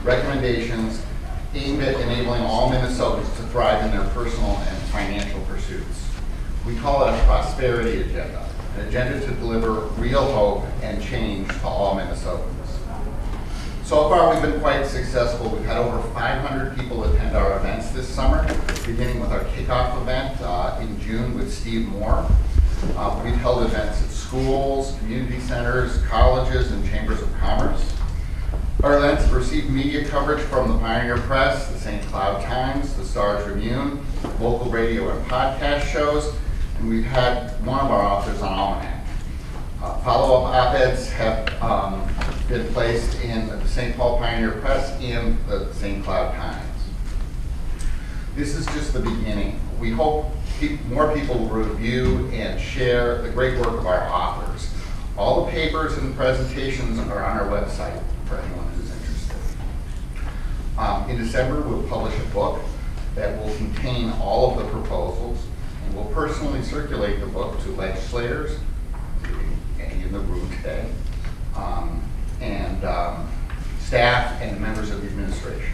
recommendations aimed at enabling all Minnesotans to thrive in their personal and financial pursuits. We call it a prosperity agenda, an agenda to deliver real hope and change to all Minnesotans. So far, we've been quite successful. We've had over 500 people attend our events this summer, beginning with our kickoff event in June with Steve Moore. We've held events at schools, community centers, colleges, and chambers of commerce. Our events have received media coverage from the Pioneer Press, the St. Cloud Times, the Star Tribune, local radio and podcast shows, and we've had one of our authors on Almanac. Follow-up op-eds have been placed in the St. Paul Pioneer Press and the St. Cloud Times. This is just the beginning. We hope more people will review and share the great work of our authors. All the papers and presentations are on our website for anyone who's interested. In December, we'll publish a book that will contain all of the proposals, and we'll personally circulate the book to legislators, any in the room today, and staff and members of the administration.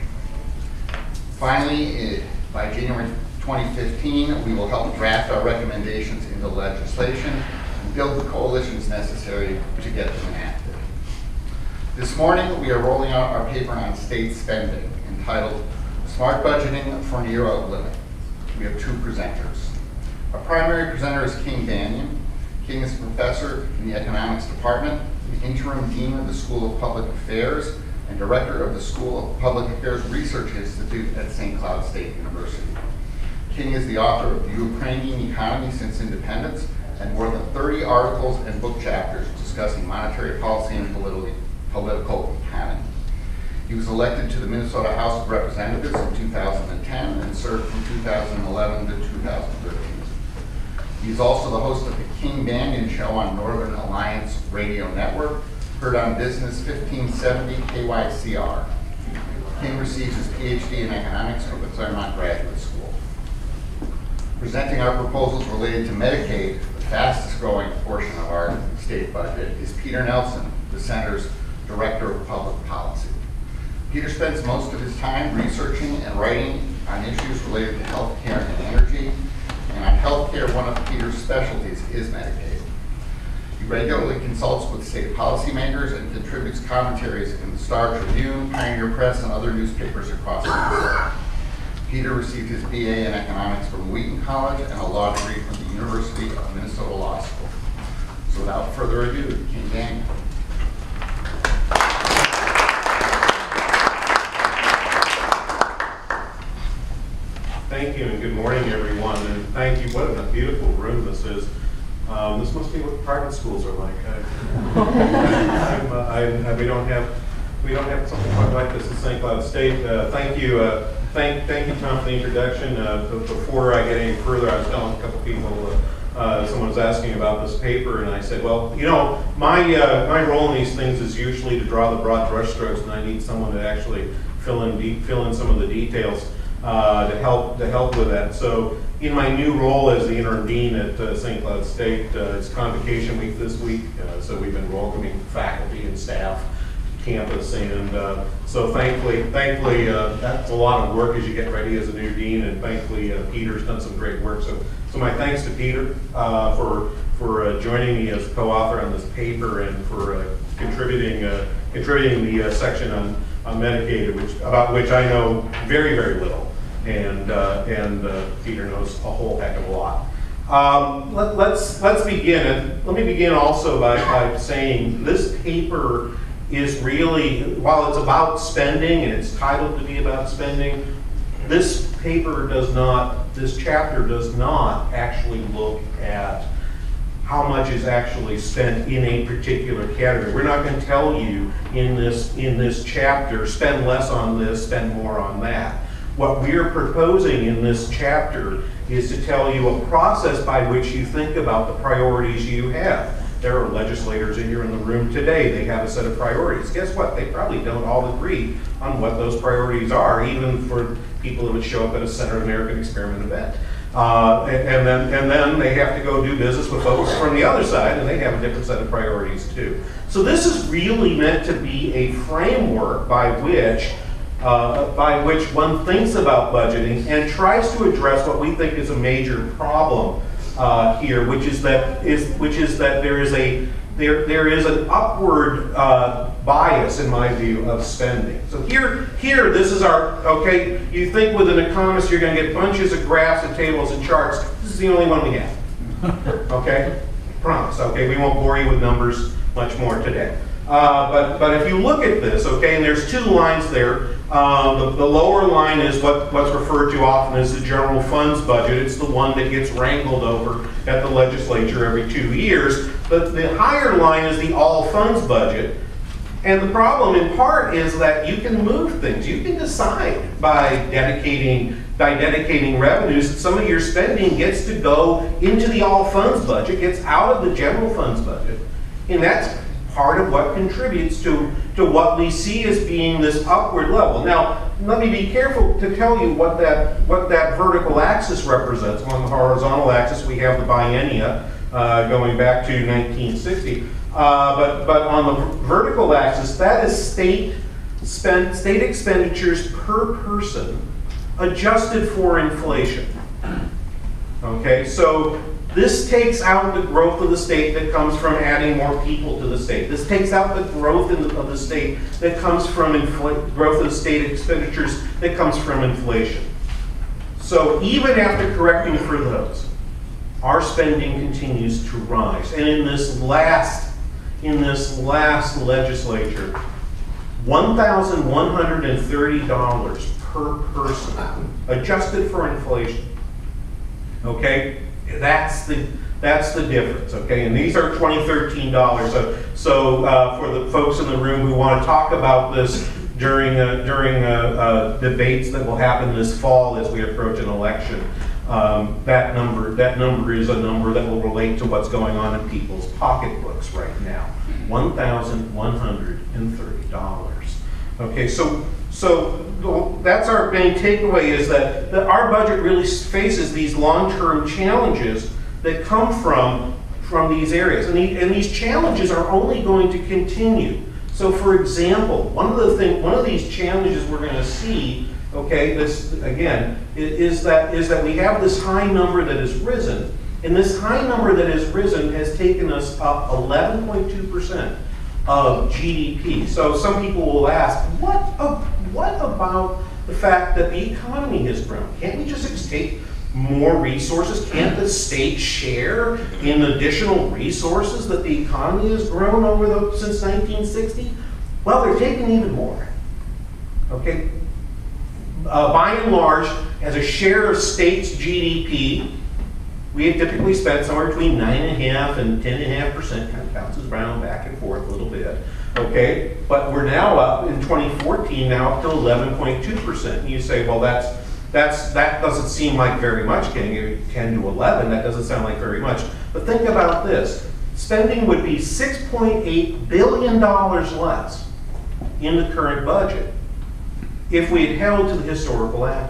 Finally, by January 2015, we will help draft our recommendations into legislation and build the coalitions necessary to get them enacted. This morning, we are rolling out our paper on state spending, entitled Smart Budgeting for an Era of Limit. We have two presenters. Our primary presenter is King Banaian. King is a professor in the economics department, the interim dean of the School of Public Affairs, and director of the School of Public Affairs Research Institute at St. Cloud State University. King is the author of The Ukrainian Economy Since Independence and more than 30 articles and book chapters discussing monetary policy and political economy. He was elected to the Minnesota House of Representatives in 2010 and served from 2011 to 2013. He's also the host of the King Banaian Show on Northern Alliance Radio Network, heard on Business 1570 KYCR. King received his PhD in economics from the Claremont Graduate School. Presenting our proposals related to Medicaid, the fastest growing portion of our state budget, is Peter Nelson, the Center's Director of Public Policy. Peter spends most of his time researching and writing on issues related to healthcare and energy. And on healthcare, one of Peter's specialties is Medicaid. He regularly consults with state policymakers and contributes commentaries in the Star Tribune, Pioneer Press, and other newspapers across Minnesota. Peter received his BA in economics from Wheaton College and a law degree from the University of Minnesota Law School. So without further ado, King Banaian. Thank you, and good morning, everyone. And thank you. What a beautiful room this is. This must be what private schools are like. We don't have something quite like this at St. Cloud State. Thank you, Tom, for the introduction. Before I get any further, I was telling a couple people. Someone was asking about this paper, and I said, well, you know, my role in these things is usually to draw the broad brushstrokes, and I need someone to actually fill in some of the details. To help with that. So in my new role as the interim dean at St. Cloud State, it's convocation week this week, so we've been welcoming faculty and staff to campus, and so thankfully that's a lot of work as you get ready as a new dean, and thankfully Peter's done some great work. So my thanks to Peter for joining me as co-author on this paper and for contributing the section on Medicaid, about which I know very, very little, and Peter knows a whole heck of a lot. Let's begin, and let me begin also by saying this paper is really, while it's about spending and it's titled to be about spending, this chapter does not actually look at how much is actually spent in a particular category. We're not going to tell you in this chapter, spend less on this, spend more on that. What we're proposing in this chapter is to tell you a process by which you think about the priorities you have. There are legislators in here in the room today. They have a set of priorities. Guess what? They probably don't all agree on what those priorities are, even for people who would show up at a Center American Experiment event. And then they have to go do business with folks from the other side, and they have a different set of priorities too. So this is really meant to be a framework by which by which one thinks about budgeting and tries to address what we think is a major problem here, which is that there is an upward bias, in my view, of spending. So here, this is our, okay, you think with an economist you're going to get bunches of graphs and tables and charts. This is the only one we have. Okay? Promise. Okay, we won't bore you with numbers much more today. But if you look at this, okay, and there's two lines there. The lower line is what's referred to often as the general funds budget. It's the one that gets wrangled over at the legislature every 2 years. But the higher line is the all funds budget. And the problem in part is that you can move things. You can decide by dedicating revenues that some of your spending gets to go into the all funds budget, gets out of the general funds budget. And that's part of what contributes to what we see as being this upward level. Now, let me be careful to tell you what that vertical axis represents. On the horizontal axis, we have the biennia going back to 1960. But on the vertical axis, that is state expenditures per person adjusted for inflation. Okay, so this takes out the growth of the state that comes from adding more people to the state. This takes out the growth of the state that comes from growth of the state expenditures that comes from inflation. So even after correcting for those, our spending continues to rise. And in this last legislature, $1,130 per person, adjusted for inflation. Okay, that's the difference. Okay, and these are 2013 dollars. So for the folks in the room who want to talk about this during debates that will happen this fall as we approach an election, that number is a number that will relate to what's going on in people's pocketbooks right now. $1,130. Okay, so that's our main takeaway, is that our budget really faces these long-term challenges that come from these areas, and these challenges are only going to continue. So, for example, one of these challenges we're going to see, okay, this again is that we have this high number that has risen, and this high number that has risen has taken us up 11.2% of GDP. So some people will ask, what about the fact that the economy has grown? Can't we just take more resources? Can't the state share in additional resources that the economy has grown since 1960? Well, they're taking even more. Okay, by and large, as a share of states' GDP, we have typically spent somewhere between 9.5% and 10.5%, kind of bounces around back and forth a little bit. Okay, but we're now up in 2014, now up to 11.2%. And you say, well, that doesn't seem like very much. Getting 10 to 11, that doesn't sound like very much. But think about this: spending would be $6.8 billion less in the current budget if we had held to the historical average.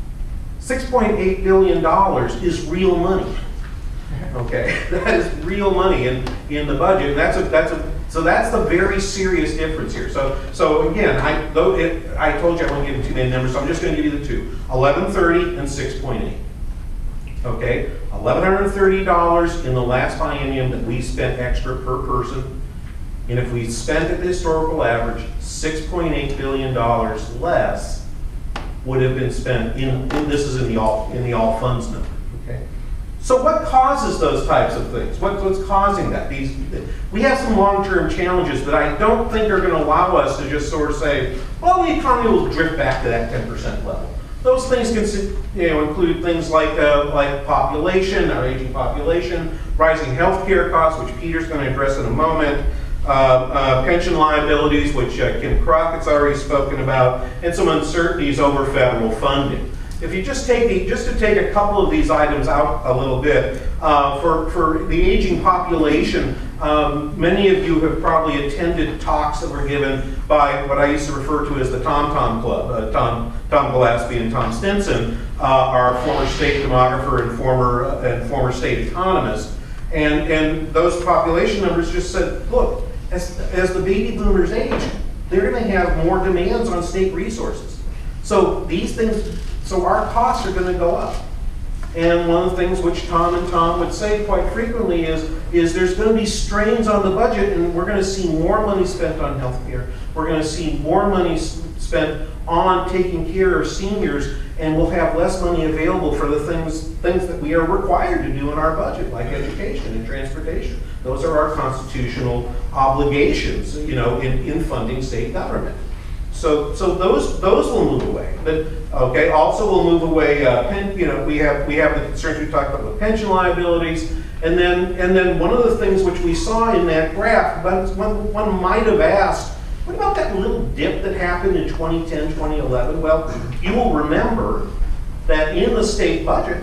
$6.8 billion is real money. Okay, that is real money in the budget. And so that's the very serious difference here. So again, I told you I won't give you too many numbers, so I'm just going to give you the two: 1130 and 6.8. Okay, $1,130 in the last biennium that we spent extra per person, and if we spent at the historical average, $6.8 billion less would have been spent this is in the all funds number. Okay, so what causes those types of things? What's causing that? We have some long-term challenges that I don't think are going to allow us to just sort of say, well, the economy will drift back to that 10% level. Those things can include things like population, our aging population, rising healthcare costs, which Peter's going to address in a moment. Pension liabilities, which Kim Crockett's already spoken about, and some uncertainties over federal funding. If you just to take a couple of these items out a little bit, for the aging population, many of you have probably attended talks that were given by what I used to refer to as the Tom Tom Club. Tom Gillespie and Tom Stinson, our former state demographer and former state economist, and those population numbers just said, look, as the baby boomers age, they're going to have more demands on state resources. So these things, so our costs are going to go up. And one of the things which Tom and Tom would say quite frequently is there's going to be strains on the budget, and we're going to see more money spent on healthcare. We're going to see more money spent on taking care of seniors, and we'll have less money available for the things that we are required to do in our budget, like education and transportation. Those are our constitutional obligations, you know, in funding state government. So those will move away. But okay, also will move away. You know, we have the concerns we talked about with pension liabilities, and then one of the things which we saw in that graph, one might have asked, what about that little dip that happened in 2010, 2011? Well, you will remember that in the state budget,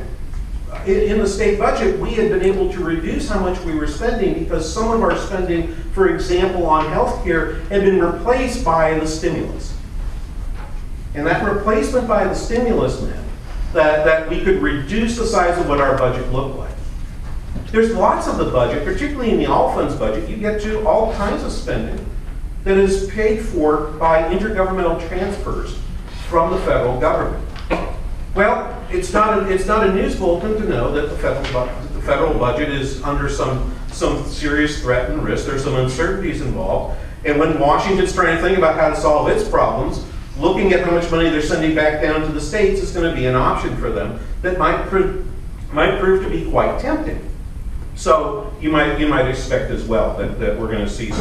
we had been able to reduce how much we were spending because some of our spending, for example, on healthcare, had been replaced by the stimulus. And that replacement by the stimulus meant that we could reduce the size of what our budget looked like. There's lots of the budget, particularly in the all funds budget, you get to all kinds of spending that is paid for by intergovernmental transfers from the federal government. Well, it's not a news bulletin to know that the federal budget is under some serious threat and risk. There's some uncertainties involved. And when Washington's trying to think about how to solve its problems, looking at how much money they're sending back down to the states is going to be an option for them that might prove to be quite tempting. So you might expect as well that we're going to see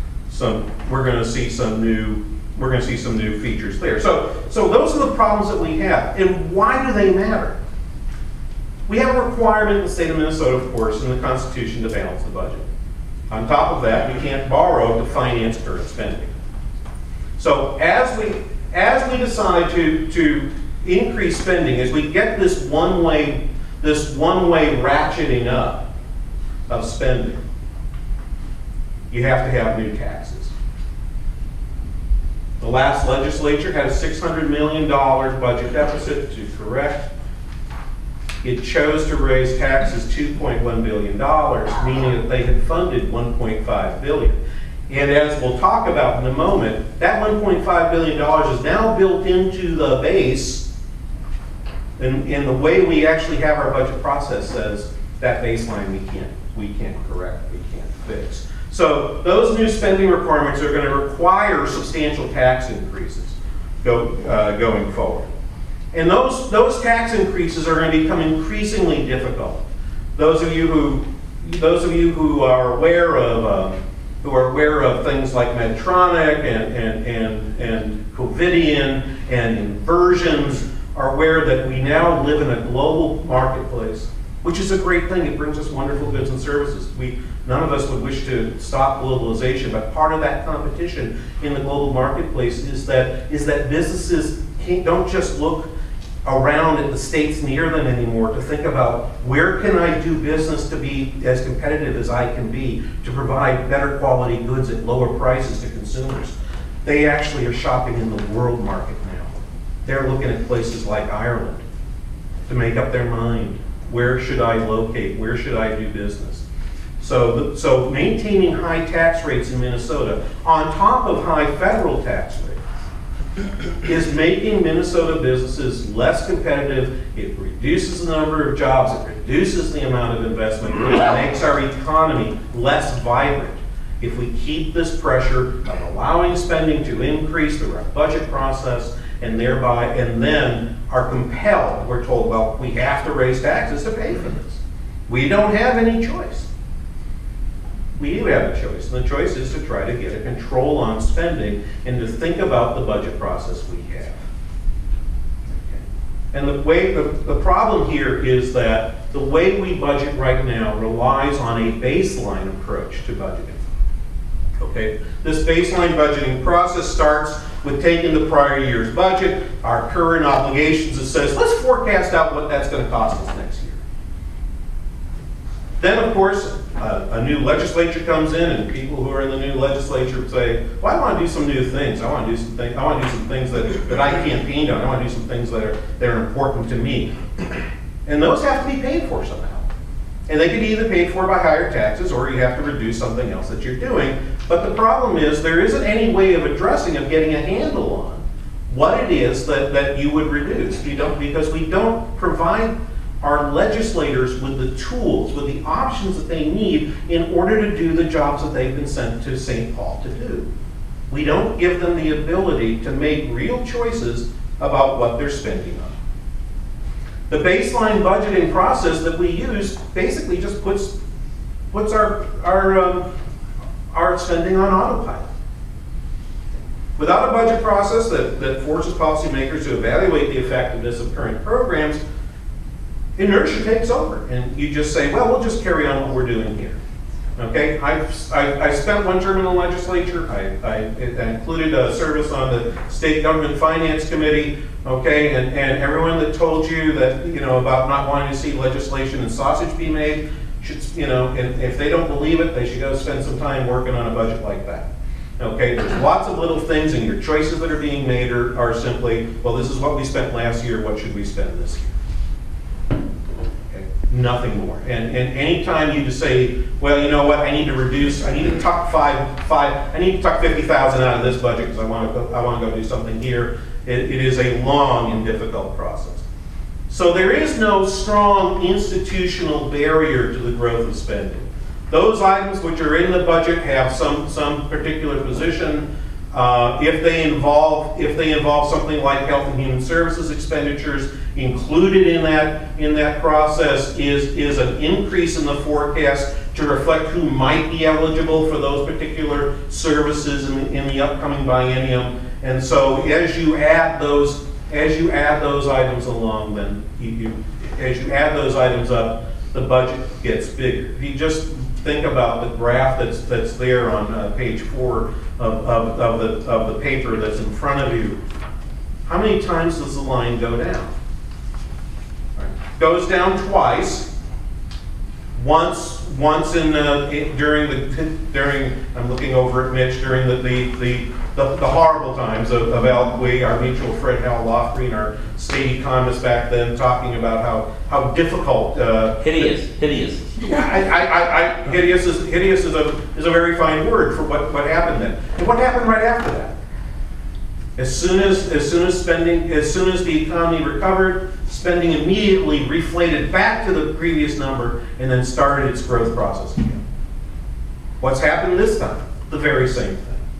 some new features there. So those are the problems that we have. And why do they matter? We have a requirement in the state of Minnesota, of course, in the Constitution to balance the budget. On top of that, we can't borrow to finance current spending. So as we decide to increase spending, as we get this one-way ratcheting up of spending, you have to have new taxes. The last legislature had a $600 million budget deficit to correct. It chose to raise taxes $2.1 billion, meaning that they had funded $1.5 billion. And as we'll talk about in a moment, that $1.5 billion is now built into the base, and the way we actually have our budget process says that baseline we can't correct, we can't fix. So those new spending requirements are going to require substantial tax increases going forward. And those tax increases are going to become increasingly difficult. Those of you who are aware of things like Medtronic and Covidian and inversions are aware that we now live in a global marketplace, which is a great thing. It brings us wonderful goods and services. None of us would wish to stop globalization, but part of that competition in the global marketplace is that businesses don't just look around at the states near them anymore to think about where can I do business to be as competitive as I can be, to provide better quality goods at lower prices to consumers. They actually are shopping in the world market now. They're looking at places like Ireland to make up their mind. Where should I locate? Where should I do business? So maintaining high tax rates in Minnesota on top of high federal tax rates is making Minnesota businesses less competitive. It reduces the number of jobs, it reduces the amount of investment, it makes our economy less vibrant. If we keep this pressure of allowing spending to increase through our budget process and then are compelled, we're told, well, we have to raise taxes to pay for this. We don't have any choice. We do have a choice, and the choice is to try to get a control on spending and to think about the budget process we have. Okay. And the problem here is that the way we budget right now relies on a baseline approach to budgeting. Okay? This baseline budgeting process starts with taking the prior year's budget, our current obligations, and says, let's forecast out what that's going to cost us next year. Then, of course, a new legislature comes in, and people who are in the new legislature say, well, I want to do some new things. I want to do some things that I campaigned on. I want to do some things that are important to me. And those have to be paid for somehow. And they can be either paid for by higher taxes, or you have to reduce something else that you're doing. But the problem is there isn't any way of getting a handle on what it is that you would reduce. Because we don't provide our legislators with the tools, with the options that they need in order to do the jobs that they've been sent to St. Paul to do. We don't give them the ability to make real choices about what they're spending on. The baseline budgeting process that we use basically just puts our spending on autopilot. Without a budget process that forces policymakers to evaluate the effectiveness of current programs, inertia takes over, and you just say, well, we'll just carry on what we're doing here. Okay, I spent one term in the legislature. I included a service on the State Government Finance Committee. Okay, and everyone that told you that, about not wanting to see legislation and sausage be made, should, and if they don't believe it, they should go spend some time working on a budget like that. Okay, there's lots of little things, and your choices that are being made are simply, well, this is what we spent last year, what should we spend this year? Nothing more. And any time you just say, well, you know what, I need to reduce, I need to tuck I need to tuck 50,000 out of this budget because I want to go do something here. It is a long and difficult process. So there is no strong institutional barrier to the growth of spending. Those items which are in the budget have some particular position. If they involve something like health and human services expenditures, included in that process is an increase in the forecast to reflect who might be eligible for those particular services in the upcoming biennium. And so as you add those items along, then as you add those items up, the budget gets bigger. If you just think about the graph that's there on page 4 of the paper that's in front of you, how many times does the line go down? Right. Goes down twice. Once in during I'm looking over at Mitch during the horrible times of Al Gui, our mutual friend Hal Lofgren, our state economist back then, talking about how difficult hideous. Yeah, hideous is a very fine word for what happened then. And what happened right after that? As soon as the economy recovered, spending immediately reflated back to the previous number and then started its growth process again. What's happened this time? The very same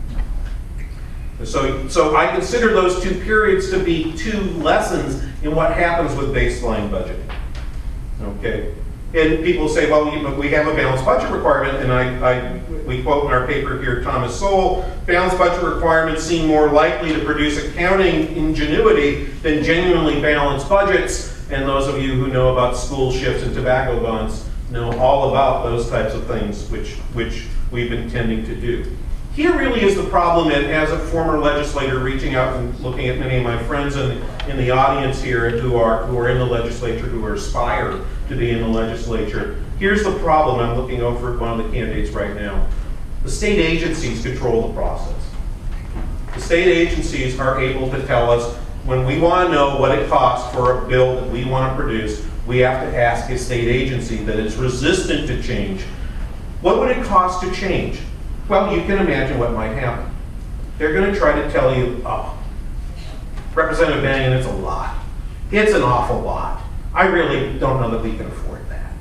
thing. So I consider those two periods to be two lessons in what happens with baseline budgeting. Okay. And people say, well, we have a balanced budget requirement, and we quote in our paper here Thomas Sowell, balanced budget requirements seem more likely to produce accounting ingenuity than genuinely balanced budgets. And those of you who know about school shifts and tobacco bonds know all about those types of things which we've been tending to do. Here really is the problem, and as a former legislator reaching out and looking at many of my friends in the audience here who are in the legislature, who aspire to be in the legislature, here's the problem. I'm looking over at one of the candidates right now. The state agencies control the process. The state agencies are able to tell us when we want to know what it costs for a bill that we want to produce, we have to ask a state agency that is resistant to change, what would it cost to change? Well, you can imagine what might happen. They're going to try to tell you, oh, Representative Banaian, it's a lot. It's an awful lot. I really don't know that we can afford that.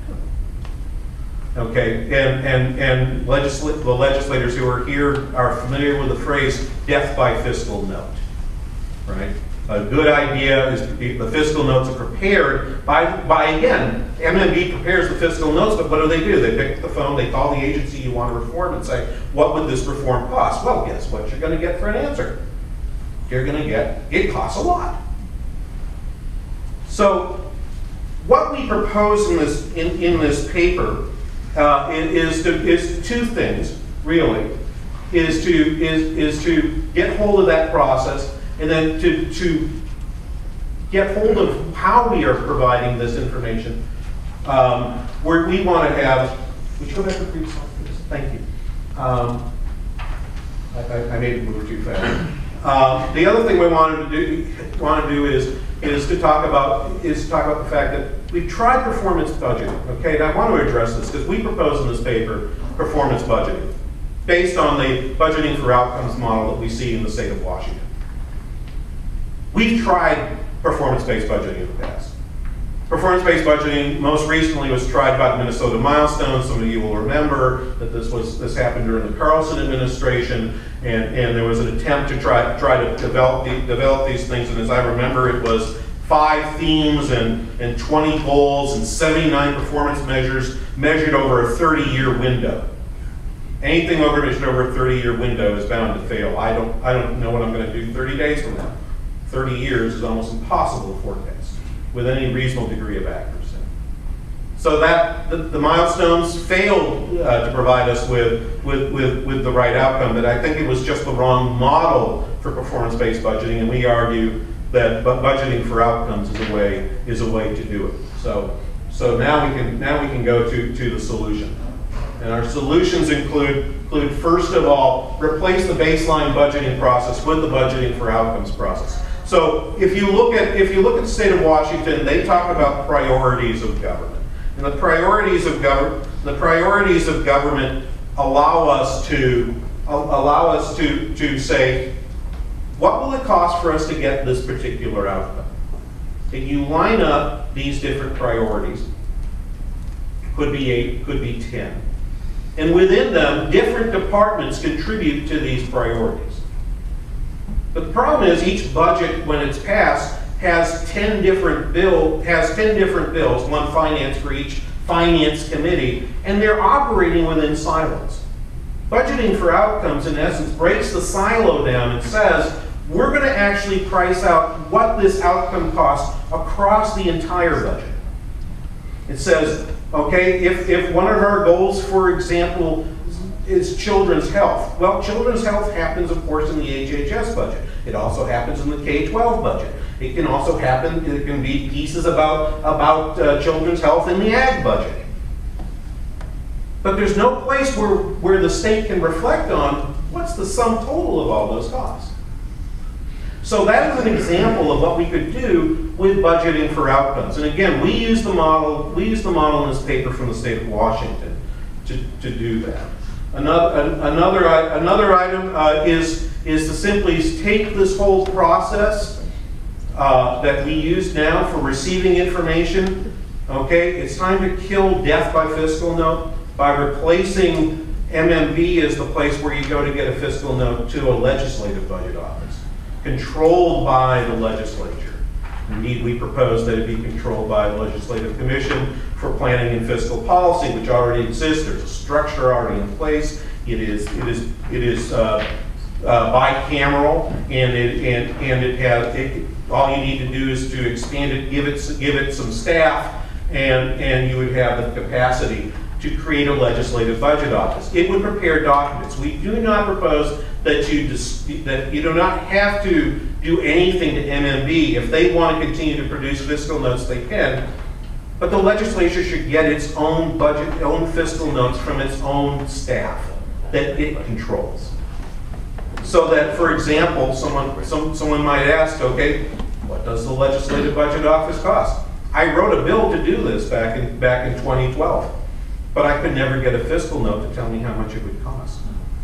Okay, and the legislators who are here are familiar with the phrase death by fiscal note, right? A good idea is the fiscal notes are prepared by again, MMB prepares the fiscal notes, but what do? They pick up the phone, they call the agency you want to reform and say, what would this reform cost? Well, guess what you're going to get for an answer? You're going to get, it costs a lot. So what we propose in this paper is two things, really, is to get hold of that process, and then to get hold of how we are providing this information, where we want to have, would you go back to the previous slide, please? Thank you. I made it move too fast. The other thing we want to do is to talk about the fact that we've tried performance budgeting. Okay, and I want to address this because we propose in this paper performance budgeting based on the budgeting for outcomes model that we see in the state of Washington. We've tried performance-based budgeting in the past. Performance-based budgeting most recently was tried by the Minnesota Milestones. Some of you will remember that this happened during the Carlson administration, and there was an attempt to try to develop these things. And as I remember, it was 5 themes and 20 goals and 79 performance measures measured over a 30-year window. Anything measured over a 30-year window is bound to fail. I don't know what I'm going to do 30 days from now. 30 years is almost impossible to forecast with any reasonable degree of accuracy. So that the milestones failed to provide us with the right outcome, but I think it was just the wrong model for performance-based budgeting, and we argue that budgeting for outcomes is a way to do it. So now we can go to the solution. And our solutions include first of all, replace the baseline budgeting process with the budgeting for outcomes process. So if you look at the state of Washington, they talk about priorities of government. And the priorities of government allow us to say, what will it cost for us to get this particular outcome? If you line up these different priorities, could be 8, could be 10. And within them, different departments contribute to these priorities. But the problem is each budget, when it's passed, has 10 different bills, one finance for each finance committee, and they're operating within silos. Budgeting for outcomes, in essence, breaks the silo down and says, we're going to actually price out what this outcome costs across the entire budget. It says, okay, if one of our goals, for example, is children's health. Well, children's health happens, of course, in the HHS budget. It also happens in the K-12 budget. It can also happen, it can be pieces about children's health in the ag budget. But there's no place where the state can reflect on what's the sum total of all those costs. So that is an example of what we could do with budgeting for outcomes. And again, we use the model in this paper from the state of Washington to do that. Another item is to simply take this whole process that we use now for receiving information. Okay, it's time to kill death by fiscal note by replacing MMB as the place where you go to get a fiscal note to a legislative budget office, controlled by the legislature. Indeed, we propose that it be controlled by the Legislative Commission for Planning and Fiscal Policy, which already exists. There's a structure already in place. It is bicameral, and it has all you need to do is to expand it, give it some staff, and you would have the capacity to create a legislative budget office. It would prepare documents. We do not propose that you do not have to do anything to MMB. If they want to continue to produce fiscal notes, they can. But the legislature should get its own budget, own fiscal notes from its own staff that it controls. So that, for example, someone might ask, okay, what does the legislative budget office cost? I wrote a bill to do this back in 2012, but I could never get a fiscal note to tell me how much it would cost.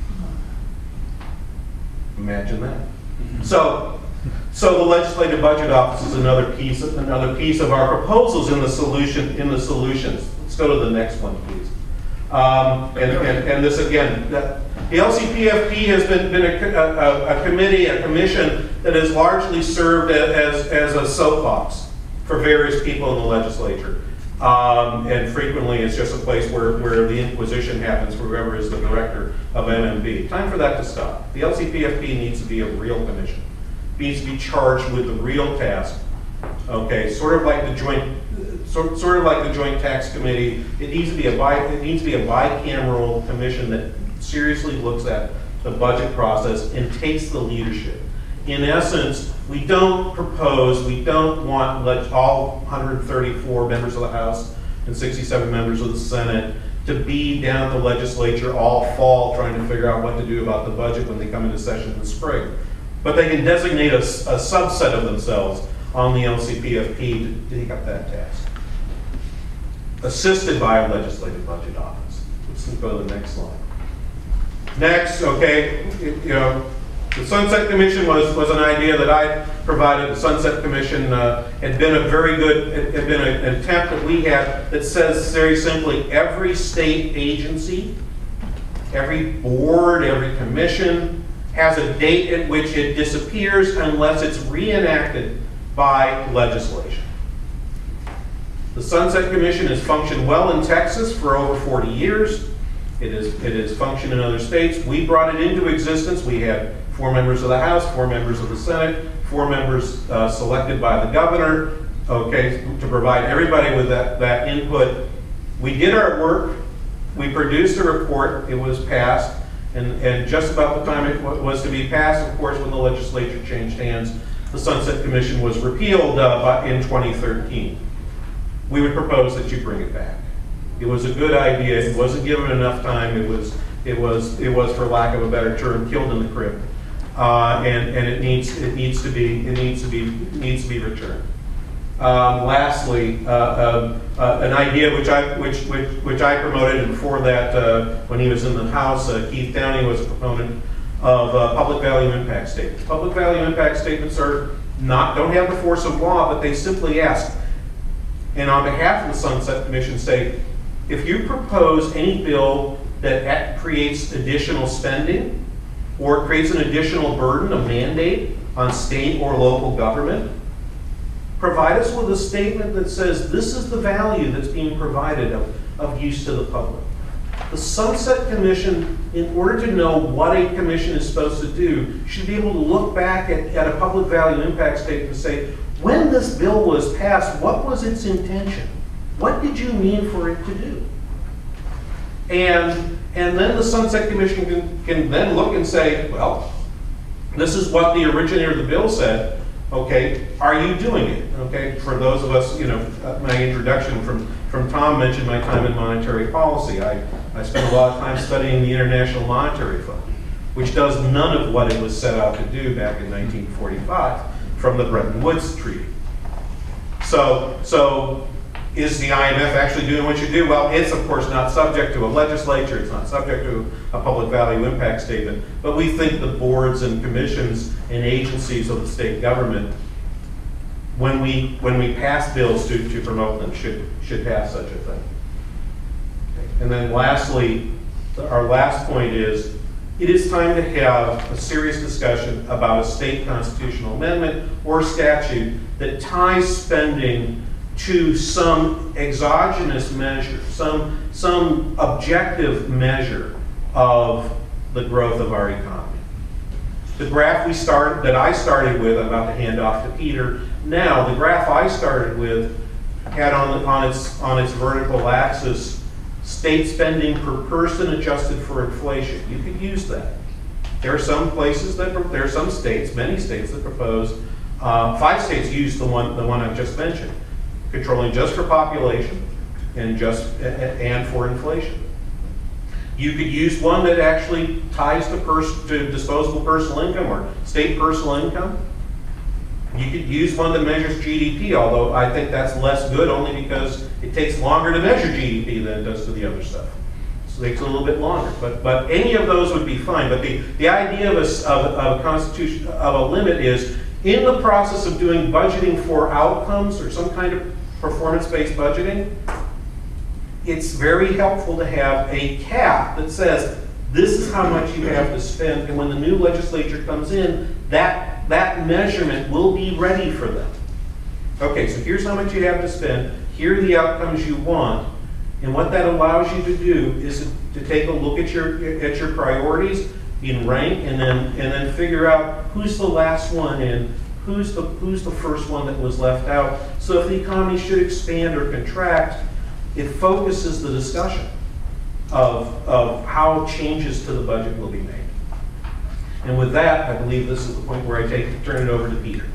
Imagine that. So the legislative budget office is another piece of our proposals in the solutions. Let's go to the next one, please. And this again, the LCPFP has been a commission that has largely served as a soapbox for various people in the legislature. And frequently it's just a place where the inquisition happens for whoever is the director of MMB. Time for that to stop. The LCPFP needs to be a real commission. It needs to be charged with the real task. Okay, sort of like the Joint Tax Committee. It needs to be a bicameral commission that seriously looks at the budget process and takes the leadership. In essence, we don't want all 134 members of the House and 67 members of the Senate to be down at the legislature all fall trying to figure out what to do about the budget when they come into session in the spring. But they can designate a subset of themselves on the LCPFP to take up that task, assisted by a legislative budget office. Let's go to the next slide. Next, okay, The Sunset Commission was an idea that I provided. The Sunset Commission had been a very good, had been an attempt that we had that says very simply, every state agency, every board, every commission has a date at which it disappears unless it's reenacted by legislation. The Sunset Commission has functioned well in Texas for over 40 years. It has functioned in other states. We brought it into existence. We had 4 members of the House, 4 members of the Senate, 4 members selected by the governor, okay, to provide everybody with that input. We did our work. We produced a report. It was passed. And just about the time it was to be passed, of course, when the legislature changed hands, the Sunset Commission was repealed in 2013. We would propose that you bring it back. It was a good idea. It wasn't given enough time. It was, for lack of a better term, killed in the crib. And it needs to be returned. Lastly, an idea which I promoted, and before that, when he was in the House, Keith Downey was a proponent of public value impact statements. Public value impact statements don't have the force of law, but they simply ask, and on behalf of the Sunset Commission say, if you propose any bill that creates additional spending or creates an additional burden, a mandate on state or local government, provide us with a statement that says this is the value that's being provided of use to the public. The Sunset Commission, in order to know what a commission is supposed to do, should be able to look back at a public value impact statement and say, when this bill was passed, what was its intention? What did you mean for it to do? And then the Sunset Commission can then look and say, well, this is what the originator of the bill said. Okay, are you doing it? Okay, for those of us, my introduction from Tom mentioned my time in monetary policy. I spent a lot of time studying the International Monetary Fund, which does none of what it was set out to do back in 1945 from the Bretton Woods Treaty. So is the IMF actually doing what you do? Well, it's of course not subject to a legislature, it's not subject to a public value impact statement, but we think the boards and commissions and agencies of the state government, when we pass bills to promote them, should have such a thing. Okay. And then lastly, our last point is, it is time to have a serious discussion about a state constitutional amendment or statute that ties spending to some exogenous measure, some objective measure of the growth of our economy. The graph that I started with, I'm about to hand off to Peter now, the graph I started with had on its vertical axis state spending per person adjusted for inflation. You could use that. There are some places there are some states, many states that propose, 5 states use the one I've just mentioned, controlling just for population and for inflation. You could use one that actually ties to disposable personal income or state personal income. You could use one that measures GDP, although I think that's less good only because it takes longer to measure GDP than it does to the other stuff. So it takes a little bit longer, but any of those would be fine. But the idea of a constitution, of a limit is, in the process of doing budgeting for outcomes or some kind of performance-based budgeting, it's very helpful to have a cap that says, this is how much you have to spend, and when the new legislature comes in, that measurement will be ready for them. Okay, so here's how much you have to spend, here are the outcomes you want, and what that allows you to do is to take a look at your priorities in rank, and then figure out who's the last one and who's the first one that was left out. So if the economy should expand or contract, it focuses the discussion of how changes to the budget will be made. And with that, I believe this is the point where I turn it over to Peter.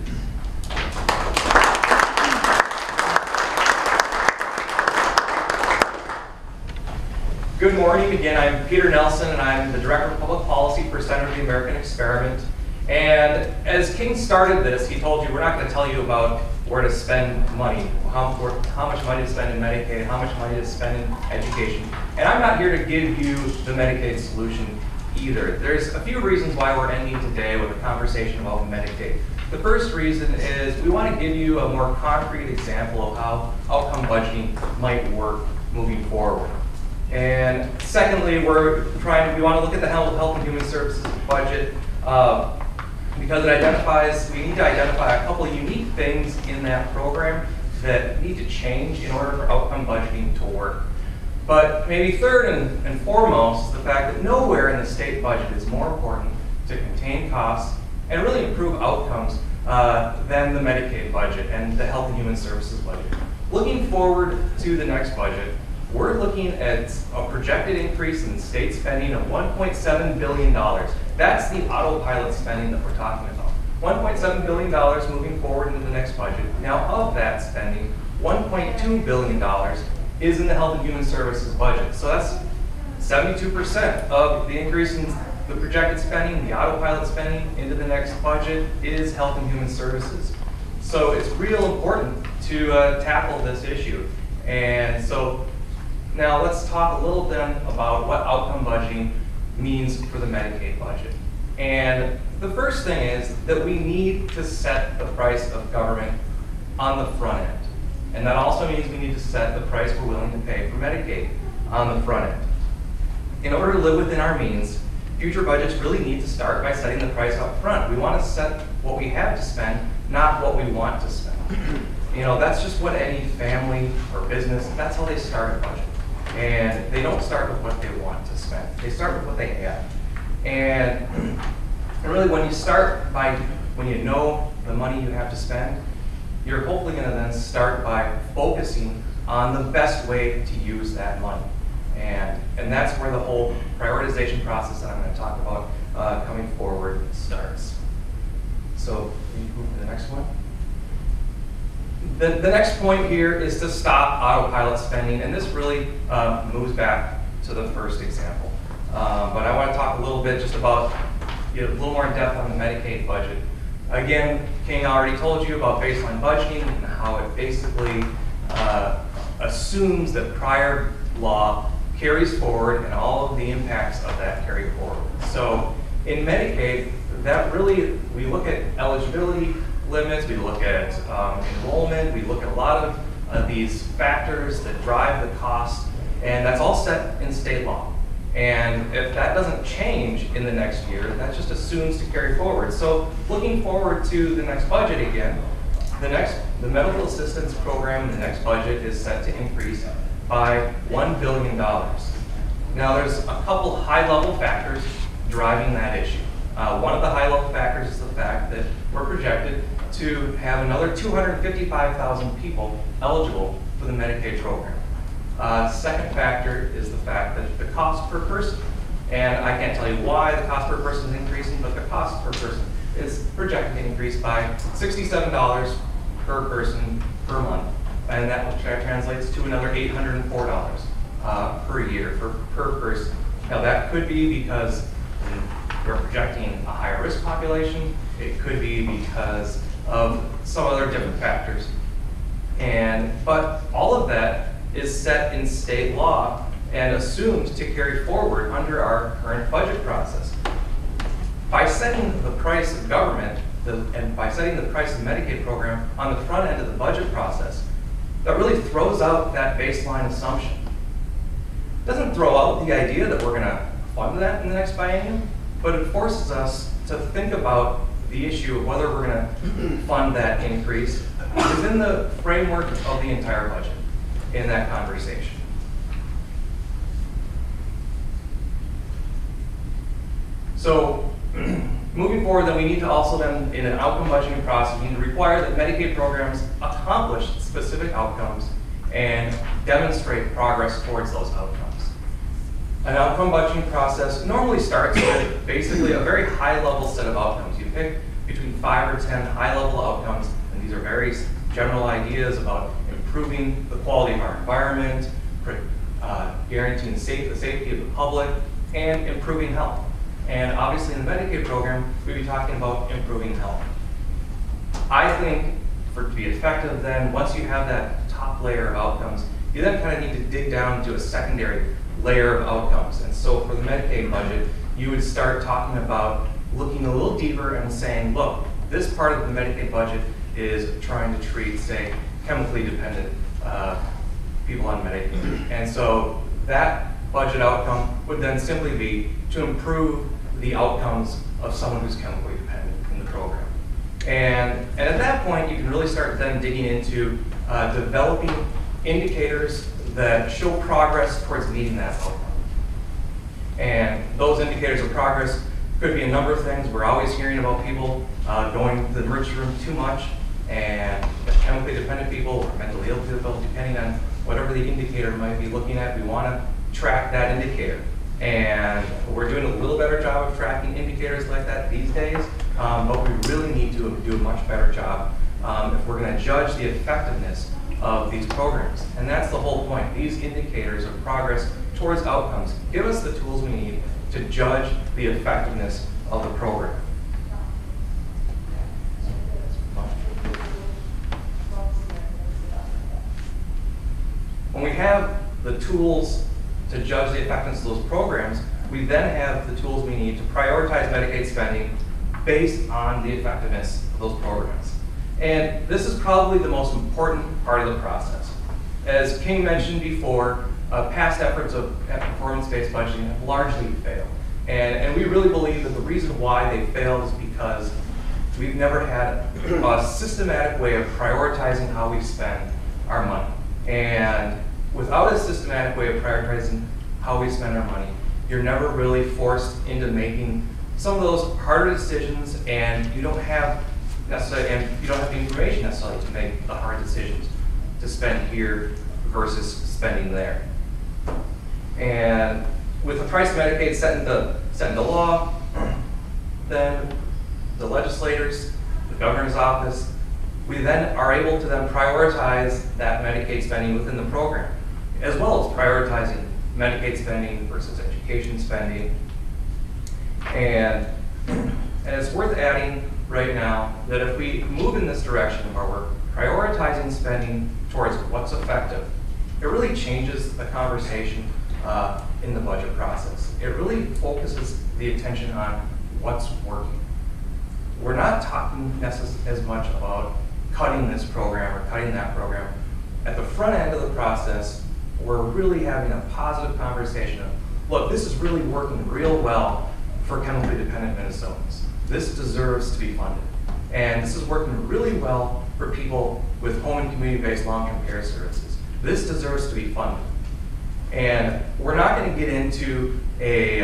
Good morning. Again, I'm Peter Nelson, and I'm the Director of Public Policy for Center of the American Experiment. And as King started this, he told you we're not going to tell you about where to spend money, how much money to spend in Medicaid, how much money to spend in education. And I'm not here to give you the Medicaid solution either. There's a few reasons why we're ending today with a conversation about Medicaid. The first reason is we want to give you a more concrete example of how outcome budgeting might work moving forward. And secondly, we want to look at the Health and Human Services budget because we need to identify a couple of unique things in that program that need to change in order for outcome budgeting to work. But maybe third and foremost is the fact that nowhere in the state budget is more important to contain costs and really improve outcomes than the Medicaid budget and the Health and Human Services budget. Looking forward to the next budget, we're looking at a projected increase in state spending of $1.7 billion. That's the autopilot spending that we're talking about. $1.7 billion moving forward into the next budget. Now, of that spending, $1.2 billion is in the Health and Human Services budget. So that's 72% of the increase in the projected spending, the autopilot spending into the next budget is Health and Human Services. So it's real important to tackle this issue. And so now let's talk a little then about what outcome budgeting means for the Medicaid budget. And the first thing is that we need to set the price of government on the front end. And that also means we need to set the price we're willing to pay for Medicaid on the front end. In order to live within our means, future budgets really need to start by setting the price up front. We want to set what we have to spend, not what we want to spend. You know, that's just what any family or business, that's how they start a budget. And they don't start with what they want to spend. They start with what they have. And really when you know the money you have to spend, you're hopefully going to then start by focusing on the best way to use that money. And that's where the whole prioritization process that I'm going to talk about coming forward starts. So can you move to the next one? The next point here is to stop autopilot spending, and this really moves back to the first example. But I want to talk a little bit just about, a little more in depth on the Medicaid budget. Again, King already told you about baseline budgeting and how it basically assumes that prior law carries forward and all of the impacts of that carry forward. So in Medicaid, that really, we look at eligibility limits, we look at enrollment, we look at a lot of these factors that drive the cost, and that's all set in state law. And if that doesn't change in the next year, that just assumes to carry forward. So looking forward to the next budget again, the medical assistance program in the next budget is set to increase by $1 billion. Now there's a couple high-level factors driving that issue. One of the high-level factors is the fact that we're projected to have another 255,000 people eligible for the Medicaid program. Second factor is the fact that the cost per person, and I can't tell you why the cost per person is increasing, but the cost per person is projected to increase by $67 per person per month, and that translates to another $804 per year per person. Now that could be because we're projecting a higher risk population. It could be because of some other different factors. But all of that is set in state law and assumed to carry forward under our current budget process. By setting the price of government and by setting the price of the Medicaid program on the front end of the budget process, that really throws out that baseline assumption. It doesn't throw out the idea that we're going to fund that in the next biennium, but it forces us to think about the issue of whether we're going to fund that increase within the framework of the entire budget in that conversation. So moving forward, then we need to also then, in an outcome budgeting process, we need to require that Medicaid programs accomplish specific outcomes and demonstrate progress towards those outcomes. An outcome budgeting process normally starts with basically a very high-level set of outcomes. You pick between 5 or 10 high-level outcomes, and these are very general ideas about improving the quality of our environment, guaranteeing the safety of the public, and improving health. And obviously in the Medicaid program, we'd be talking about improving health. I think for it to be effective then, once you have that top layer of outcomes, you then kind of need to dig down to a secondary layer of outcomes. And so for the Medicaid budget, you would start talking about looking a little deeper and saying, look, this part of the Medicaid budget is trying to treat, say, chemically dependent people on Medicaid. And so that budget outcome would then simply be to improve the outcomes of someone who's chemically dependent in the program. And at that point, you can really start then digging into developing indicators that show progress towards meeting that outcome. And those indicators of progress could be a number of things. We're always hearing about people going to the emergency room too much, and chemically dependent people or mentally ill people, depending on whatever the indicator might be looking at, we want to track that indicator. And we're doing a little better job of tracking indicators like that these days, but we really need to do a much better job if we're going to judge the effectiveness of these programs. And that's the whole point. These indicators of progress towards outcomes give us the tools we need to judge the effectiveness of the program. When we have the tools to judge the effectiveness of those programs, we then have the tools we need to prioritize Medicaid spending based on the effectiveness of those programs. And this is probably the most important part of the process. As King mentioned before, past efforts at performance-based budgeting have largely failed. And we really believe that the reason why they failed is because we've never had a systematic way of prioritizing how we spend our money. And without a systematic way of prioritizing how we spend our money, you're never really forced into making some of those harder decisions, and you don't have the information necessarily to make the hard decisions to spend here versus spending there. And with the price of Medicaid set into law, then the legislators, the governor's office, we then are able to then prioritize that Medicaid spending within the program, as well as prioritizing Medicaid spending versus education spending. And it's worth adding right now that if we move in this direction of our work, prioritizing spending towards what's effective, it really changes the conversation in the budget process. It really focuses the attention on what's working. We're not talking as much about cutting this program or cutting that program. At the front end of the process, we're really having a positive conversation of, look, this is really working real well for chemically dependent Minnesotans. This deserves to be funded. And this is working really well for people with home and community-based long-term care services. This deserves to be funded. And we're not going to get into a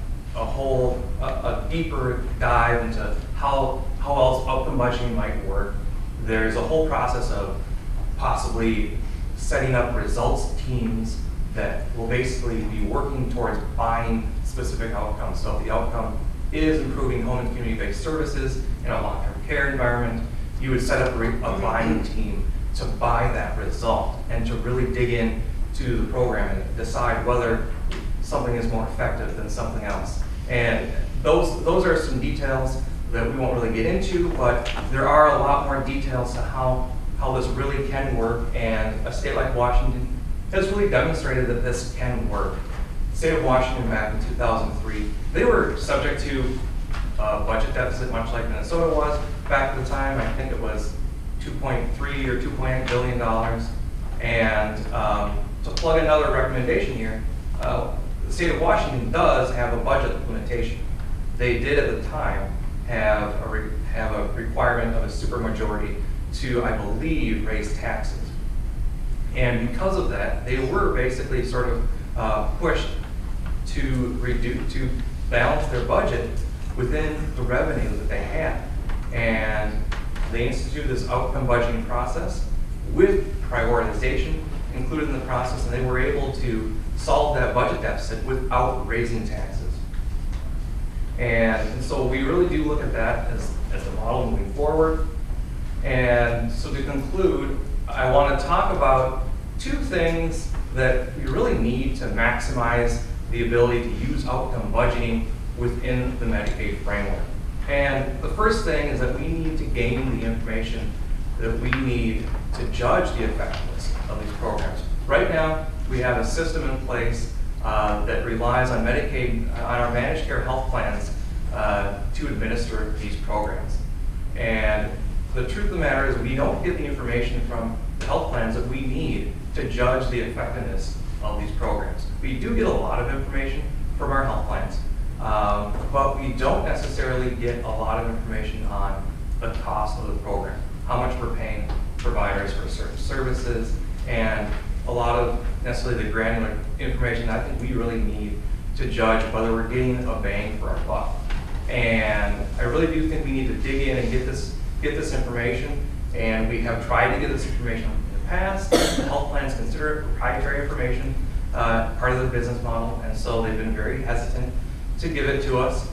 deeper dive into how else outcome budgeting might work. There's a whole process of possibly setting up results teams that will basically be working towards buying specific outcomes. So if the outcome is improving home and community-based services in a long-term care environment, you would set up a buying team to buy that result and to really dig in to the program and decide whether something is more effective than something else. And those are some details that we won't really get into, but there are a lot more details to how this really can work, and a state like Washington has really demonstrated that this can work. The state of Washington back in 2003, they were subject to a budget deficit much like Minnesota was back at the time. I think it was $2.3 or $2.8 billion. And to plug another recommendation here, the state of Washington does have a budget limitation. They did at the time have a requirement of a supermajority to, I believe, raise taxes. And because of that, they were basically sort of pushed to balance their budget within the revenue that they had. And they instituted this outcome budgeting process with prioritization included in the process, and they were able to solve that budget deficit without raising taxes. And so we really do look at that as a model moving forward. And so to conclude, I want to talk about two things that we really need to maximize the ability to use outcome budgeting within the Medicaid framework. And the first thing is that we need to gain the information that we need to judge the effectiveness of these programs. Right now, we have a system in place that relies on Medicaid, on our managed care health plans to administer these programs. And the truth of the matter is we don't get the information from the health plans that we need to judge the effectiveness of these programs. We do get a lot of information from our health plans, but we don't necessarily get a lot of information on the cost of the program, how much we're paying providers for certain services, and a lot of necessarily the granular information I think we really need to judge whether we're getting a bang for our buck. And I really do think we need to dig in and get this information, and we have tried to get this information in the past. The health plans consider it proprietary information, part of their business model, and so they've been very hesitant to give it to us.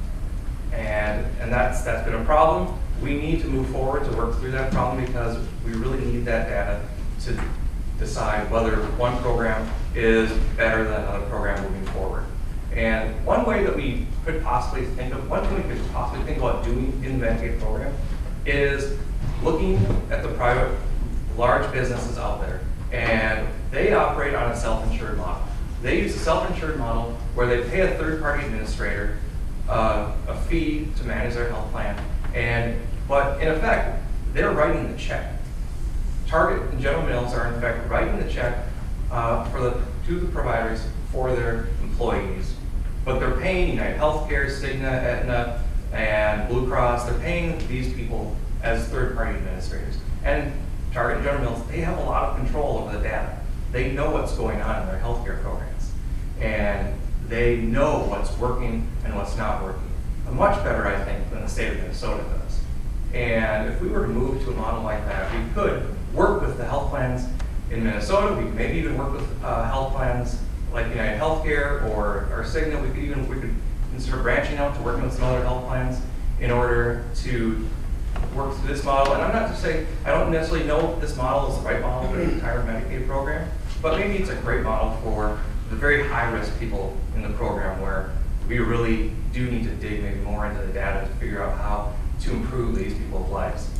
And that's been a problem. We need to move forward to work through that problem because we really need that data to decide whether one program is better than another program moving forward. And one way that we could possibly think of, one thing we could possibly think about doing in the Medicaid program is looking at the private large businesses out there, and they operate on a self-insured model. They use a self-insured model where they pay a third-party administrator a fee to manage their health plan, but in effect, they're writing the check. Target and General Mills are in fact writing the check to the providers for their employees, but they're paying United Healthcare, Cigna, Aetna, and Blue Cross. They're paying these people as third-party administrators. And Target and General Mills, they have a lot of control over the data. They know what's going on in their healthcare programs, and they know what's working and what's not working. Much better, I think, than the state of Minnesota does. And if we were to move to a model like that, we could work with the health plans in Minnesota. We could maybe even work with health plans like United Healthcare or Cigna. We could consider branching out to working with some other health plans in order to work through this model. And I'm not to say, I don't necessarily know if this model is the right model for the entire Medicaid program, but maybe it's a great model for the very high-risk people in the program where we really do need to dig maybe more into the data to figure out how to improve these people's lives.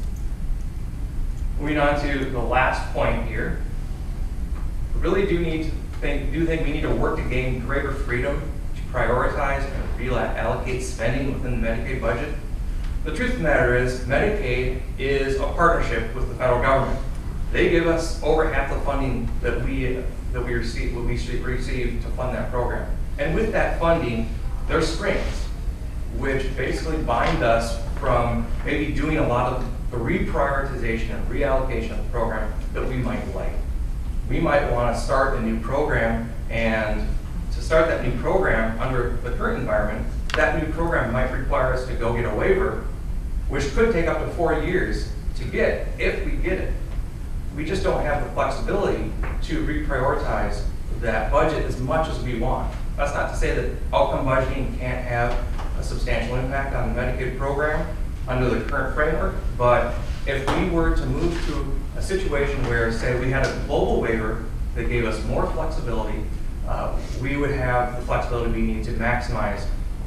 Moving on to the last point here, we really do think we need to work to gain greater freedom to prioritize and reallocate spending within the Medicaid budget. The truth of the matter is Medicaid is a partnership with the federal government. They give us over half the funding that we receive to fund that program. And with that funding, there's strings, which basically bind us from maybe doing a lot of the reprioritization and reallocation of the program that we might like. We might want to start a new program, and to start that new program under the current environment, that new program might require us to go get a waiver, which could take up to 4 years to get, if we get it. We just don't have the flexibility to reprioritize that budget as much as we want. That's not to say that outcome budgeting can't have a substantial impact on the Medicaid program under the current framework, but if we were to move to a situation where, say, we had a global waiver that gave us more flexibility, we would have the flexibility we need to maximize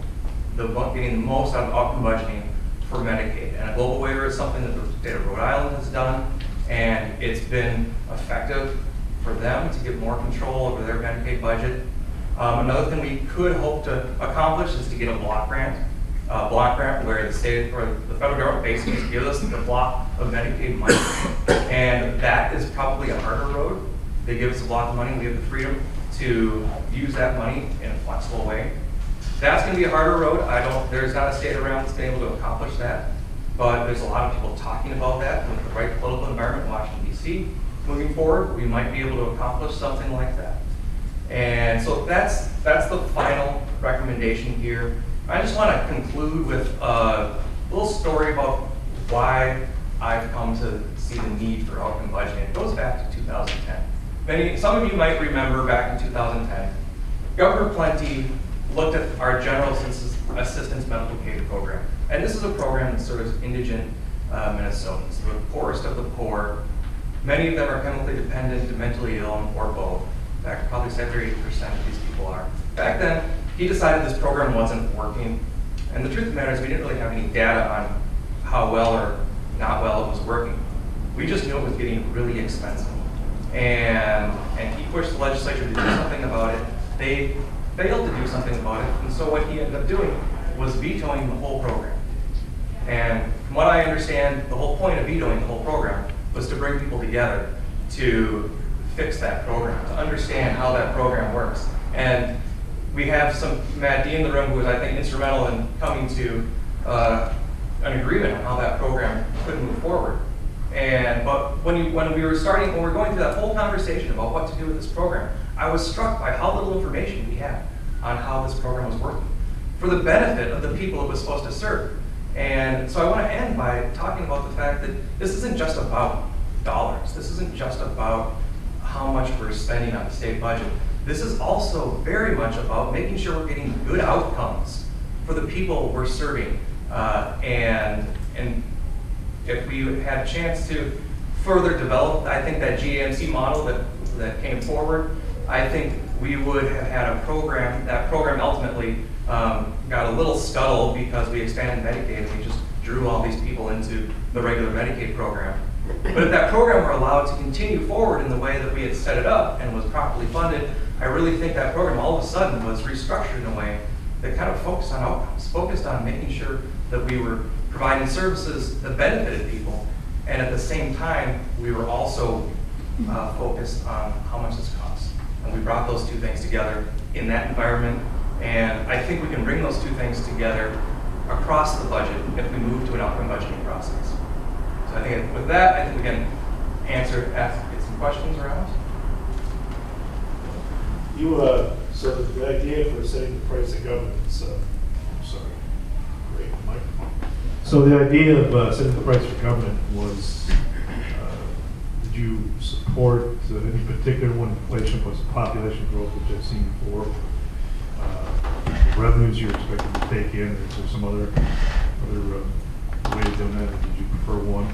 getting the most out of outcome budgeting for Medicaid. And a global waiver is something that the state of Rhode Island has done, and it's been effective for them to get more control over their Medicaid budget. Another thing we could hope to accomplish is to get a block grant where the state or the federal government basically gives us the block of Medicaid money, and that is probably a harder road. They give us a block of money, we have the freedom to use that money in a flexible way. That's going to be a harder road. There's not a state around that's been able to accomplish that, but there's a lot of people talking about that with the right political environment in Washington, D.C. Moving forward, we might be able to accomplish something like that. And so that's the final recommendation here. I just want to conclude with a little story about why I've come to see the need for outcome budgeting. It goes back to 2010. Some of you might remember back in 2010, Governor Plenty looked at our General Assistance Medical Aid Program. And this is a program that serves indigent Minnesotans, the poorest of the poor. Many of them are chemically dependent, mentally ill, or both. In fact, probably 70 or 80% of these people are. Back then, he decided this program wasn't working. And the truth of the matter is we didn't really have any data on how well or not well it was working. We just knew it was getting really expensive. And he pushed the legislature to do something about it. they failed to do something about it, and so what he ended up doing was vetoing the whole program. And from what I understand, the whole point of vetoing the whole program was to bring people together to fix that program, to understand how that program works. And we have Matt D in the room who was, I think, instrumental in coming to an agreement on how that program could move forward. But when we were going through that whole conversation about what to do with this program, I was struck by how little information we had on how this program was working for the benefit of the people it was supposed to serve. And so I want to end by talking about the fact that this isn't just about dollars. This isn't just about how much we're spending on the state budget. This is also very much about making sure we're getting good outcomes for the people we're serving. And if we had a chance to further develop, I think that GAMC model that came forward, I think we would have had a program. That program ultimately got a little scuttled because we expanded Medicaid and we just drew all these people into the regular Medicaid program. But if that program were allowed to continue forward in the way that we had set it up and was properly funded, I really think that program all of a sudden was restructured in a way that kind of focused on outcomes, focused on making sure that we were providing services that benefited people, and at the same time, we were also focused on how much this costs. And we brought those two things together in that environment, and I think we can bring those two things together across the budget if we move to an outcome budgeting process. So I think with that, I think we can get some questions around. So the idea for setting the price of government is, great, microphone. So the idea of setting the price for government was, did you support any particular one? Inflation plus population growth, which I've seen before. Revenues you're expecting to take in, or is there some other way of doing that, or did you prefer one?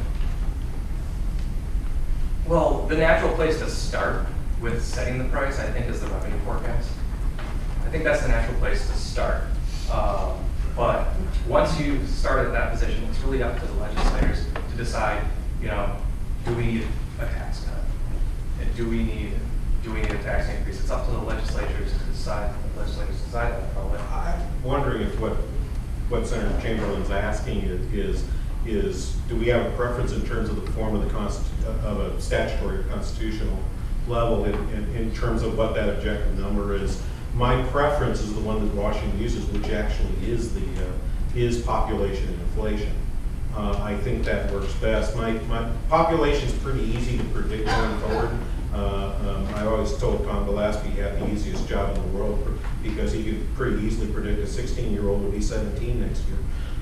Well, the natural place to start with setting the price, I think, is the revenue forecast. I think that's the natural place to start. But once you start at that position, it's really up to the legislators to decide, do we need a tax cut? And do we need a tax increase? It's up to the legislatures to decide. The legislators decide that probably. I'm wondering if what Senator Chamberlain's asking is do we have a preference in terms of the form of a statutory or constitutional level in terms of what that objective number is? My preference is the one that Washington uses, which actually is population and inflation. I think that works best. My population is pretty easy to predict going forward. I always told Tom Gillespie he had the easiest job in the world because he could pretty easily predict a 16-year-old would be 17 next year.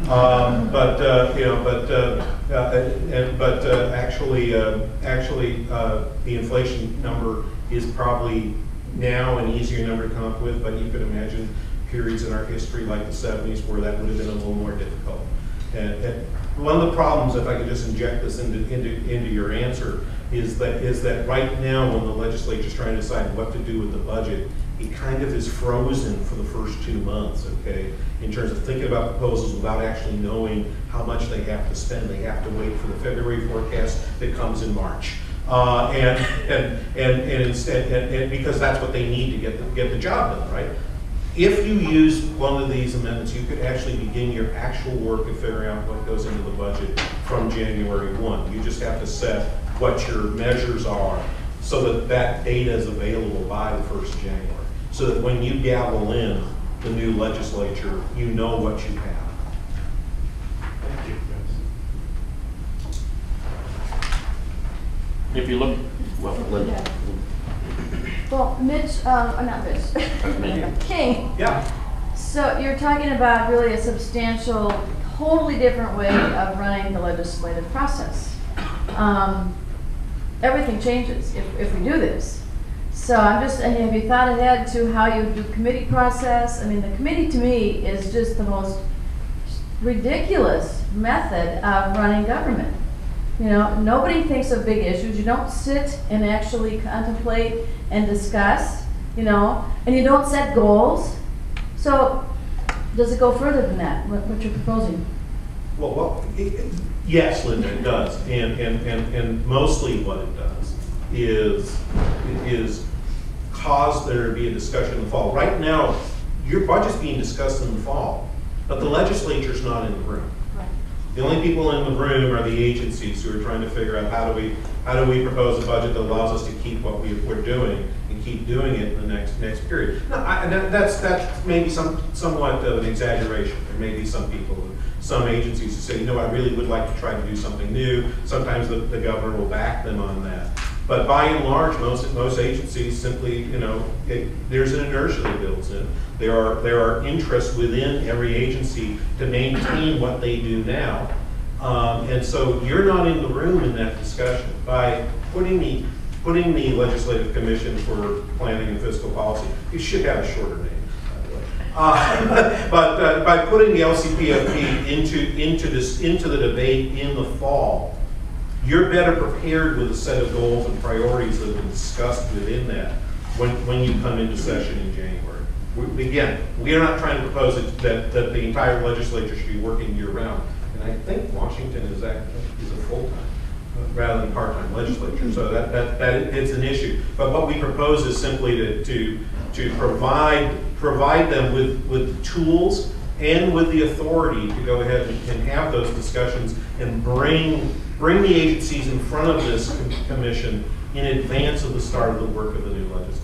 Actually, the inflation number is probably now an easier number to come up with, but you could imagine periods in our history like the 70s where that would have been a little more difficult. And one of the problems, if I could just inject this into your answer, is that right now when the legislature is trying to decide what to do with the budget, it kind of is frozen for the first 2 months, okay? In terms of thinking about proposals without actually knowing how much they have to spend. They have to wait for the February forecast that comes in March. And because that's what they need to get the job done, right? If you use one of these amendments, you could actually begin your actual work of figuring out what goes into the budget from January 1. You just have to set what your measures are so that data is available by the 1st of January. So that when you gavel in the new legislature, you know what you have. Thank you, guys. If you look, well, Linda. Well, not Mitch, King. Yeah. So you're talking about really a substantial, totally different way of running the legislative process. Everything changes if we do this. So and have you thought ahead to how you do committee process? I mean, the committee to me is just the most ridiculous method of running government. Nobody thinks of big issues. You don't sit and actually contemplate and discuss, and you don't set goals. So does it go further than that, what you're proposing? Well, yes, Linda, it does. And mostly what it does is cause there to be a discussion in the fall. Right now, your budget's being discussed in the fall, but the legislature's not in the room. The only people in the room are the agencies who are trying to figure out how do we propose a budget that allows us to keep what we're doing and keep doing it in the next period. Now, that's maybe somewhat of an exaggeration. There may be some people, some agencies who say, you know, I really would like to try to do something new. Sometimes the governor will back them on that. But by and large, most agencies simply, you know, there's an inertia that builds in. There are interests within every agency to maintain what they do now. And so you're not in the room in that discussion. By putting the Legislative Commission for Planning and Fiscal Policy, you should have a shorter name, by the way. But by putting the LCPFP into the debate in the fall, you're better prepared with a set of goals and priorities that have been discussed within that when you come into session in January. Again, we are not trying to propose that the entire legislature should be working year-round. And I think Washington is a full-time rather than part-time legislature, so that it's an issue. But what we propose is simply to provide them with tools and with the authority to go ahead and have those discussions and bring the agencies in front of this commission in advance of the start of the work of the new legislature.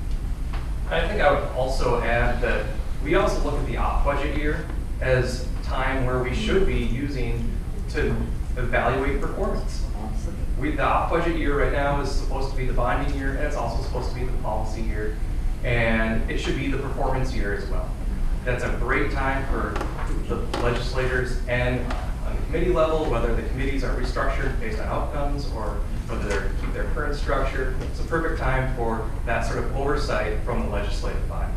I think I would also add that we also look at the op budget year as time where we should be using to evaluate performance. The op budget year right now is supposed to be the bonding year, and it's also supposed to be the policy year, and it should be the performance year as well. That's a great time for the legislators and on the committee level, whether the committees are restructured based on outcomes or whether they keep their current structure. It's a perfect time for that sort of oversight from the legislative body.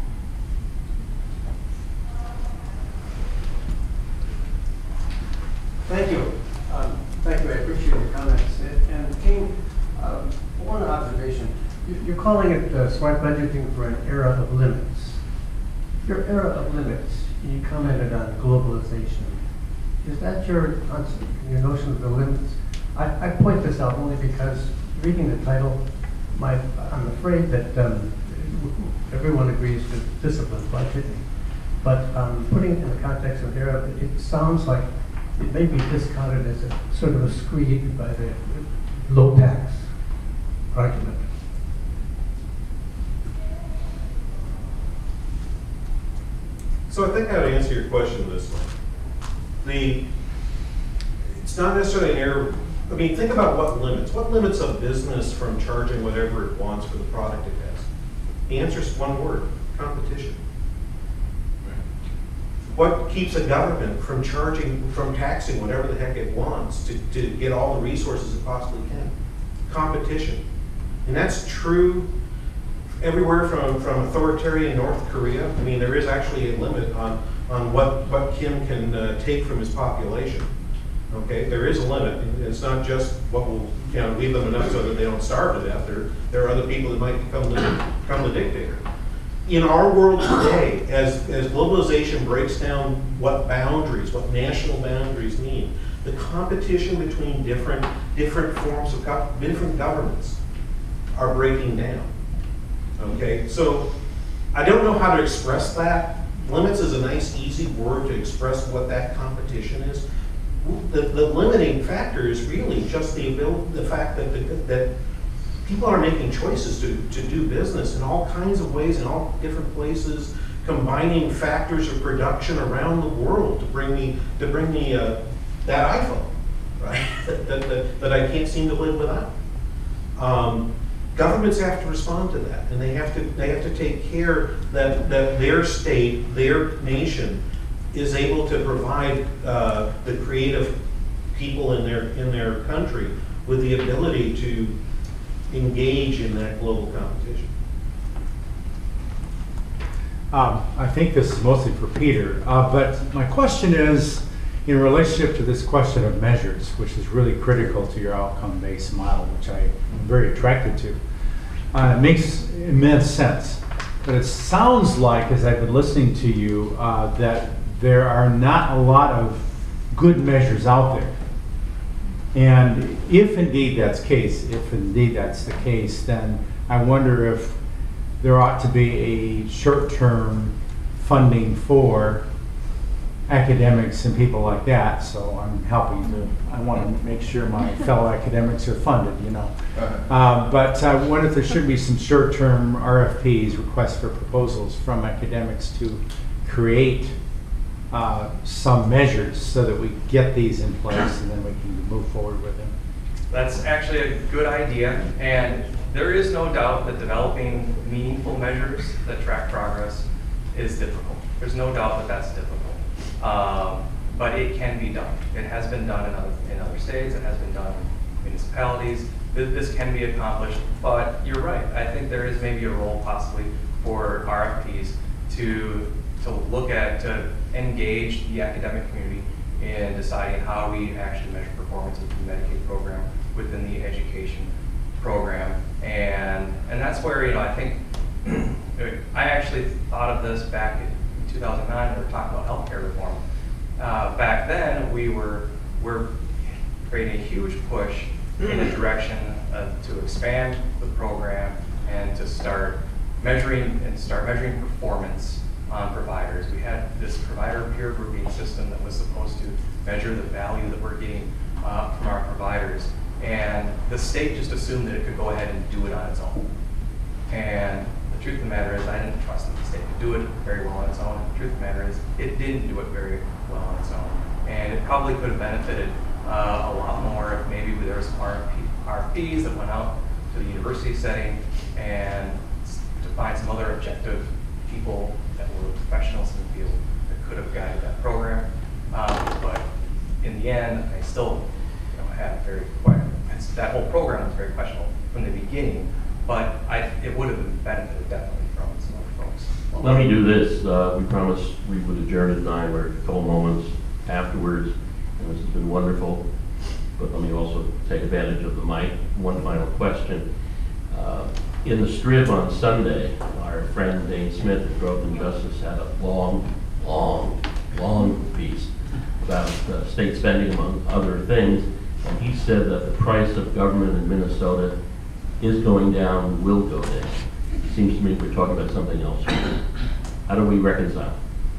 Thank you. Thank you. I appreciate your comments. And King, one observation. You're calling it smart budgeting for an era of limits. Your era of limits, you commented on globalization. Is that your notion of the limits? I point this out only because reading the title, I'm afraid that everyone agrees with disciplined budgeting. But putting it in the context of era, it sounds like it may be discounted as a sort of a screed by the low tax argument. So I think I would answer your question this way. It's not necessarily an error. I mean, think about what limits a business from charging whatever it wants for the product it has. The answer is one word: competition. What keeps a government from taxing whatever the heck it wants to get all the resources it possibly can? Competition. And that's true everywhere from authoritarian North Korea. I mean, there is actually a limit on what Kim can take from his population. Okay, there is a limit. It's not just what will leave them enough so that they don't starve to death. There are other people that might become the dictator. In our world today, as globalization breaks down what national boundaries mean, the competition between different forms of different governments are breaking down. Okay, so I don't know how to express that. Limits is a nice, easy word to express what that competition is. The limiting factor is really just the fact that people are making choices to do business in all kinds of ways, in all different places, combining factors of production around the world to bring me that iPhone, right? that I can't seem to live without. Governments have to respond to that, and they have to take care that their state, their nation, is able to provide the creative people in their country with the ability to engage in that global competition. I think this is mostly for Peter, but my question is in relationship to this question of measures, which is really critical to your outcome-based model, which I am very attracted to. It makes immense sense, but it sounds like, as I've been listening to you, that there are not a lot of good measures out there. And if indeed that's the case, then I wonder if there ought to be a short-term funding for academics and people like that, so I'm helping to, I want to make sure my fellow academics are funded, you know. But what if there should be some short-term RFPs, requests for proposals from academics to create some measures so that we get these in place and then we can move forward with them? That's actually a good idea, and there is no doubt that developing meaningful measures that track progress is difficult. There's no doubt that that's difficult. But it can be done. It has been done in other states. It has been done in municipalities. This can be accomplished, but you're right. I think there is maybe a role possibly for RFPs to look at, to engage the academic community in deciding how we actually measure performance of the Medicaid program within the education program. And that's where, you know, I think I actually thought of this back in 2009, we were talking about healthcare reform. Back then, we're creating a huge push in a direction to expand the program and to start measuring performance on providers. We had this provider peer grouping system that was supposed to measure the value that we're getting from our providers, and the state just assumed that it could go ahead and do it on its own. And the truth of the matter is, I didn't trust that the state could do it very well on its own. The truth of the matter is, it didn't do it very well on its own. And it probably could have benefited a lot more if maybe there were some RFPs that went out to the university setting and to find some other objective people that were professionals in the field that could have guided that program. But in the end, I still had that whole program was very questionable from the beginning. But it would have been benefited definitely from some other folks. Well, let me do this. We promised we would adjourn at 9. We're a couple moments afterwards, and this has been wonderful. But let me also take advantage of the mic. One final question. In the Strib on Sunday, our friend Dane Smith at Growth and Justice had a long piece about state spending, among other things. And he said that the price of government in Minnesota is going down, will go down. It seems to me we're talking about something else. How do we reconcile?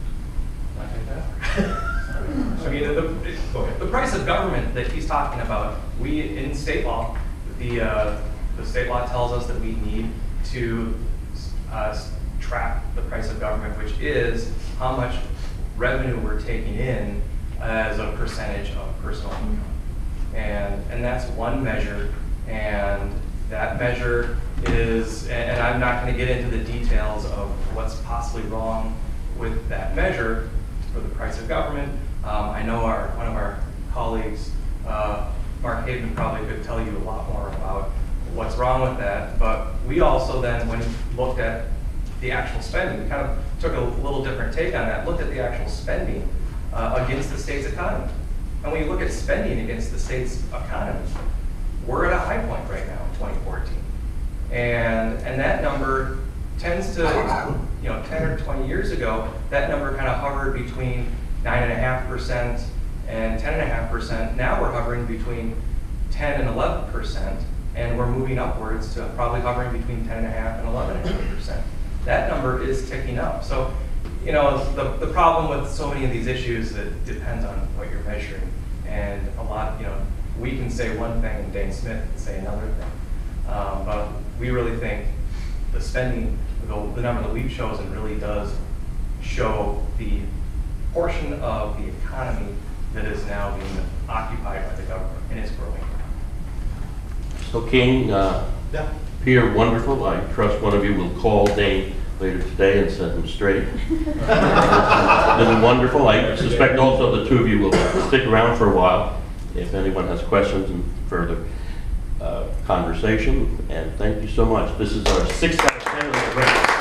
I mean, the price of government that he's talking about, in state law, the state law tells us that we need to track the price of government, which is how much revenue we're taking in as a percentage of personal income. And that's one measure, and that measure is, and I'm not going to get into the details of what's possibly wrong with that measure for the price of government. I know one of our colleagues, Mark Haven, probably could tell you a lot more about what's wrong with that. But we also then, when we looked at the actual spending, we kind of took a little different take on that, looked at the actual spending against the state's economy. And when you look at spending against the state's economy, we're at a high point right now in 2014. And that number tends to, 10 or 20 years ago, that number kind of hovered between 9.5% and 10.5%. Now we're hovering between 10 and 11%, and we're moving upwards to probably hovering between 10.5 and 11.5%. That number is ticking up. So, the problem with so many of these issues is that it depends on what you're measuring. And a lot, we can say one thing and Dane Smith can say another thing. But we really think the spending, the number that we've chosen really does show the portion of the economy that is now being occupied by the government, and it's growing. So King, Peter, wonderful. I trust one of you will call Dane later today and set him straight. It's been wonderful. I suspect also the two of you will stick around for a while if anyone has questions and further conversation. And thank you so much. This is our 6th out of 10 of the race.